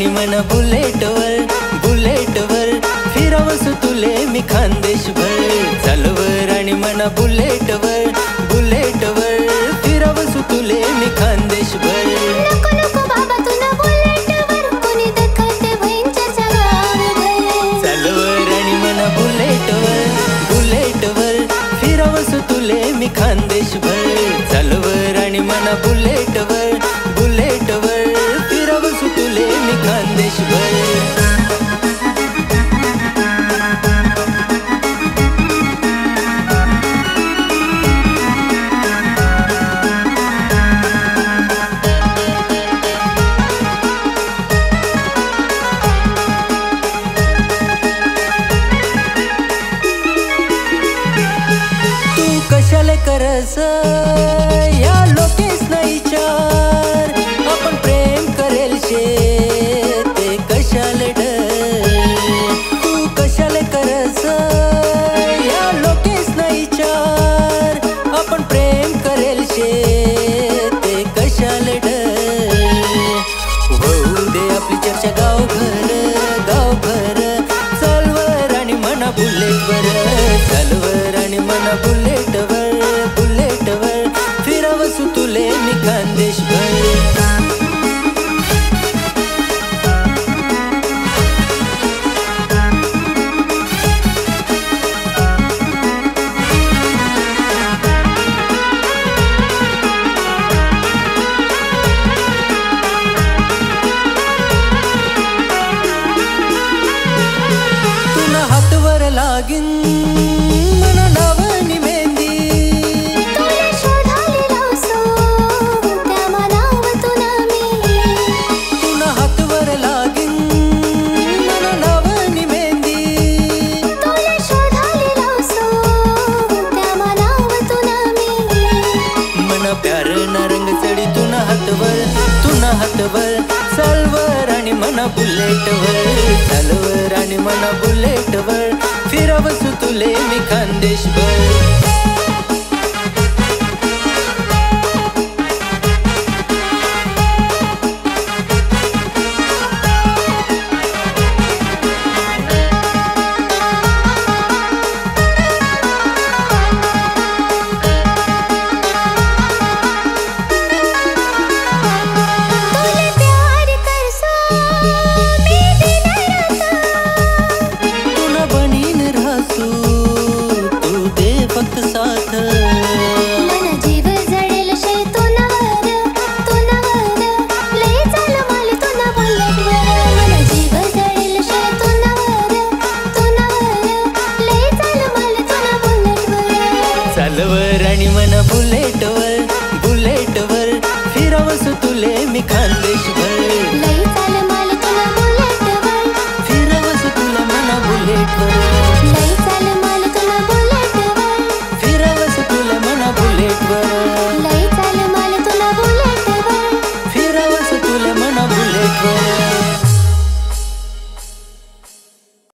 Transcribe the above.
आणि मन बुलेटवर फिरवसु तुले मी खानदेशभर. चालवर आणि मन बुलेटवर फिरवसु तुले मी खानदेशभर. नको नको बाबा तुला बुलेटवर कोणी दखलते भयंकर जगावर. चालवर आणि मन बुलेटवर फिरवसु तुले मी खानदेशभर. चालवर आणि मन बुलेटवर फिरवसु तुले मी खानदेशभर. कशाले करस या लोकेस नाही विचार. आपण प्रेम करेल शे ते कशाले डर. तू कशाले करस या लोकेस नाही विचार. आपण प्रेम करेल शे ते कशाले डर. होऊ दे आपली चर्चा गावभर चालवर आणि मना बुलेटवर. चालवर आणि मना बुलेटवर फिरवसु तुले मी खानदेशभर. तुला हातवर लागीन मना नावनी मेहंदी. तुला शोधाले लावसो त्या मनाव तुला मी. तुला हातवर लागीन मना नावनी मेहंदी. तुला शोधाले लावसो त्या मनाव तुला मी. मन प्यार ना रंग चढी तुना हातवर चालवर आणि मना बुलेटवर. चालवर आणि मना बुलेटवर फिरवसु तुले मी खानदेशभर.